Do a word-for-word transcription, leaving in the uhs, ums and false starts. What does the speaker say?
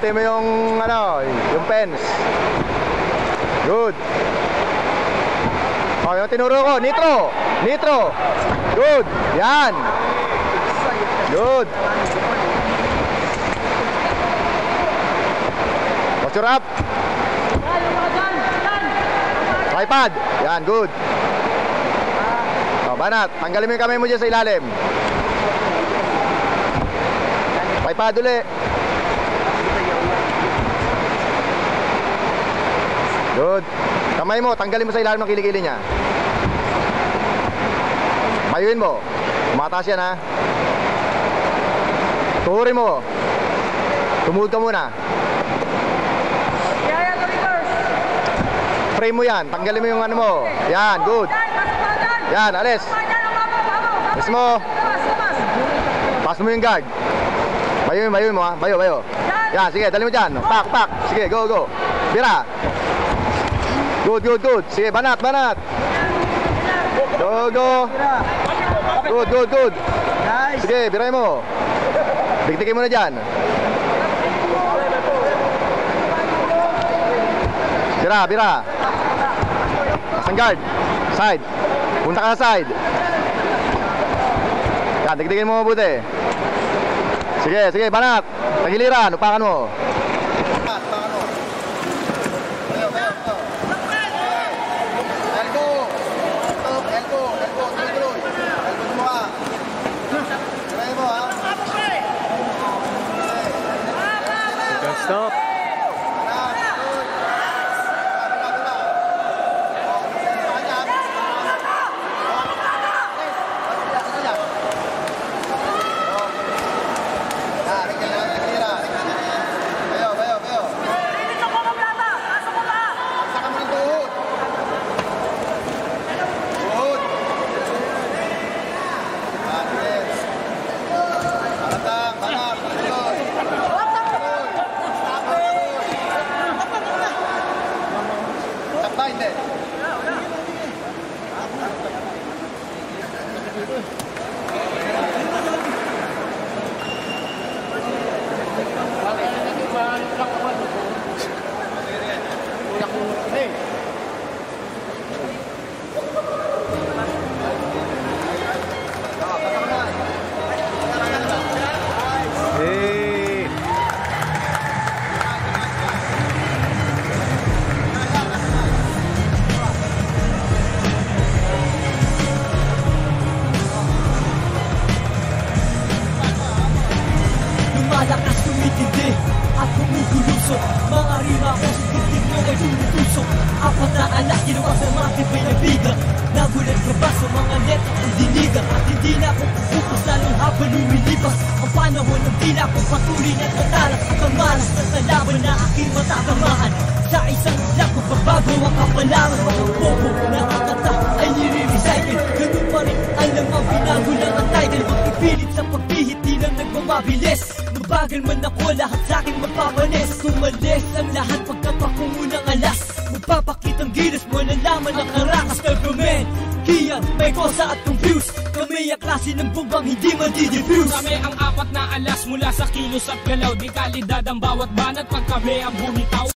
Buti mo yung ano, yung pens. Good. Oh, yung tinuro ko, nitro. Nitro. Good. Yan. Good. Posture up. Tripod. Yan, good. Oh, banat. Tanggalin mo yung kamay mo dyan sa ilalim. Tripod ulit. Good. Kamay mo, tanggalin mo sa ilalim ng kilikili niya. Mayuin mo. Umataas yan, ha. Tuhurin mo. Tumuhod ka muna. Frame mo yan. Tanggalin mo yung ano mo. Yan, good. Yan, alis. Alis mo. Pass mo yung guard. Mayuin, mayuin mo, ha. Bayo, bayo. Yan, sige, dali mo dyan. Pak, pak. Sige, go, go. Bira. Good, good, good. Sige, banat, banat. Go, go. Good, good, good. Sige, biray mo. Bigtikin mo na dyan. Bira, bira. Pasang guard. Side. Punta ka sa side. Yan, tigtigin mo mabuti. Sige, sige, banat. Tagiliran, upakan mo. Stop. Mabagal man ako, lahat sa'kin magpapanis. Tumalis ang lahat pagkapakungunang alas. Magpapakitang gilas mo, nalaman ang karakas ng gamen. Kiyang may kosa at confused. Kami ang klase ng bumbang hindi madidifuse. Kami ang apat na alas mula sa kilos at galaw. Di kalidad ang bawat banat pag kami ang bumitaw.